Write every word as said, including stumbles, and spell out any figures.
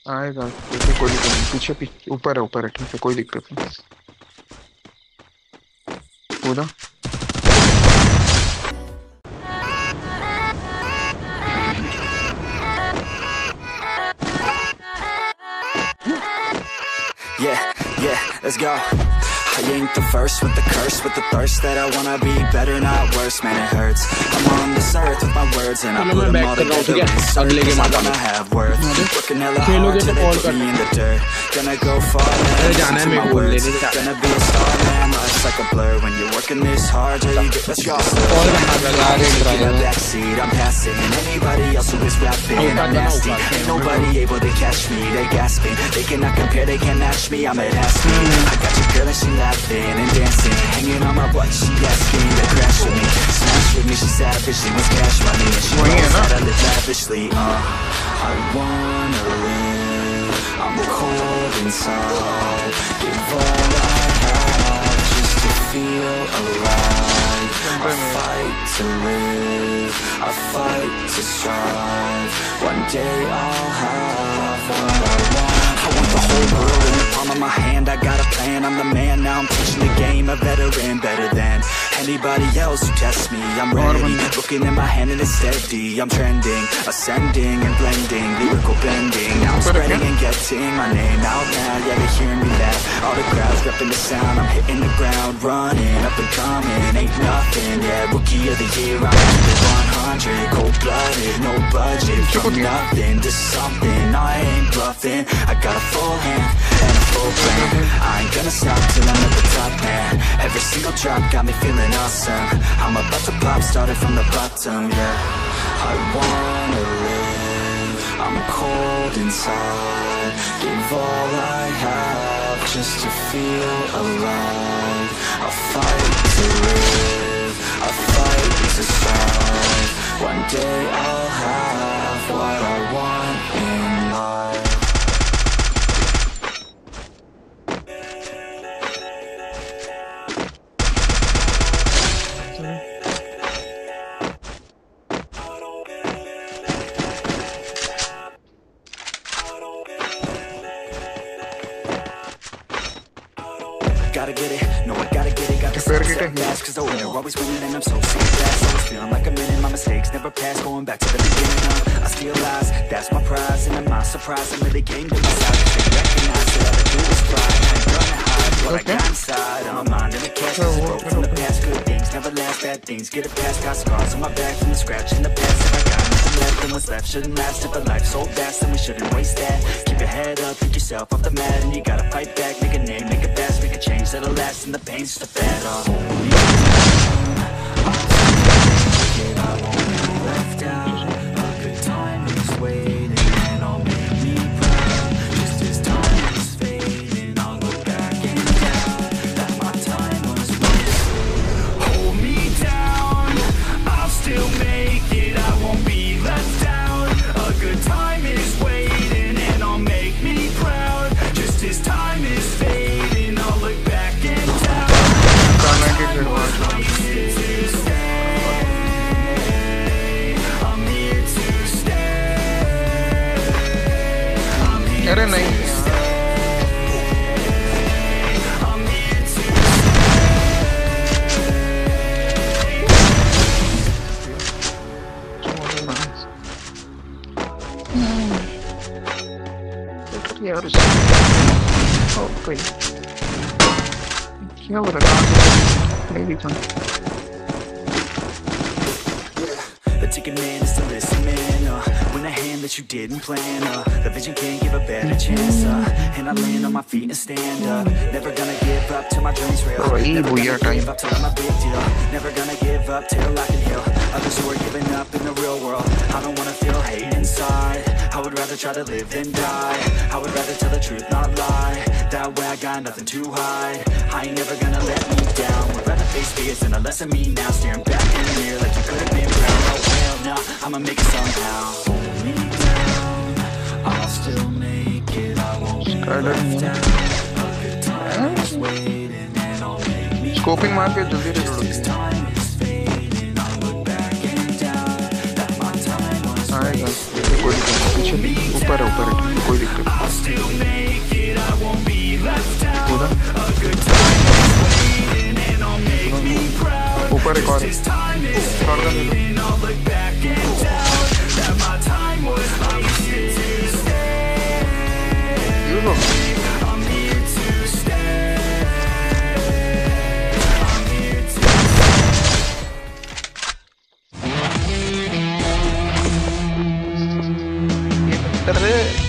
आएगा देखो, कोई दिक्कत नहीं। पीछे पीछे ऊपर है, ऊपर है, ठीक है, कोई दिक्कत नहीं। कूदा। Yeah, yeah, let's go. I ain't the first with the curse, with the thirst that I wanna be better, not worse, man, it hurts. I'm on this earth with my words, and I put them all together in search, cause I wanna have worth. Working hella hard till they put me in the dirt. Gonna go far, man, listen to my words. Gonna be a star, man, life's like a blur. When you're working this hard, till you get let's go. Taking a backseat, I'm passing anybody else who is rapping. I'm nasty, ain't nobody able to catch me. They gasping, they cannot compare, they can't match me. I'm at ass me. I got your girl and she laughing and dancing, hanging on my butt, she asking to crash with me. Smash with me, she savage, she wants cash money, and she knows that I live lavishly. Uh, I wanna live, I'm cold inside. Give all I have just to feel alive. I fight to live, I fight to strive. One day I'll have what I want. I want the whole world in the palm of my hand. I got a plan, I'm the man. Now I'm teaching the game, a veteran, better than anybody else who tests me. I'm ready, looking at my hand and it's steady. I'm trending, ascending and blending, lyrical bending. Now I'm spreading and getting my name out now. Yeah, they hearing me laugh, all the crowds repping the sound. I'm hitting the ground, running, up and coming, ain't nothing. Yeah, rookie of the year, I'm keeping one hundred. Cold-blooded, no budget, from nothing to something. I ain't bluffing, I got a full hand and a full plan. I ain't gonna stop till I'm at the top, man. Every single drop got me feeling awesome. I'm about to pop, started from the bottom, yeah. I wanna live, I'm cold inside. Give all I have just to feel alive. I fight to live, I fight to strive. One day I'll have what I want in life. Gotta get it, no I gotta get it, gotta step fast, cause the winner always winning and I'm so sick of that. Always feeling like I'm in my mistakes, never pass, going back to the beginning, uh, I steal lies, that's my prize, and I'm not surprised, I'm really game to my side, cause they recognize that all I do is cry, I ain't gonna hide what I got inside, I'm a mind in the cash, cause it broke from the past, good things never last, bad things get it past, got scars on my back from the scratch in the past, if I got nothing left, then what's left shouldn't last, if a life's so fast, then we shouldn't waste that, keep your head up, pick yourself off the mat, and you gotta fight back, make a name, make it fast, make a change that'll last, and the pain's just a fad. I won't be left out. A good time is waiting, and I'll make me proud. Just as time is fading, I'll look back and doubt that my time was wasted. Hold me down, I'll still make it. I won't be left out. A good time is waiting, and I'll make me proud. Just as time is fading, I'll look back and doubt. अरे नहीं यार कोई क्या हो रहा है नहीं दिखा The ticket man is to listen, man, uh, when the hand that you didn't plan, uh, the vision can't give a better chance, uh, and I land on my feet and stand up, never gonna give up till my dreams real, never gonna give up till I'm a big deal, never gonna give up till I can heal, others who are giving up in the real world, I don't wanna feel hate inside, I would rather try to live than die, I would rather tell the truth, not lie, that way I got nothing to hide, I ain't never gonna let me down, would rather face fears than a lesson me now, staring back in the mirror like you could've been brown, oh hell no, I'ma make it somehow, hold me down, I'll still make it, I won't be left down, a good time is waiting and I'll make me scoping मार के जल्दी से जोड़ो आएगा कोई पीछे ऊपर ऊपर है ऊपर है, कोई दिक्कत नहीं। ऊपर एक और कर रहे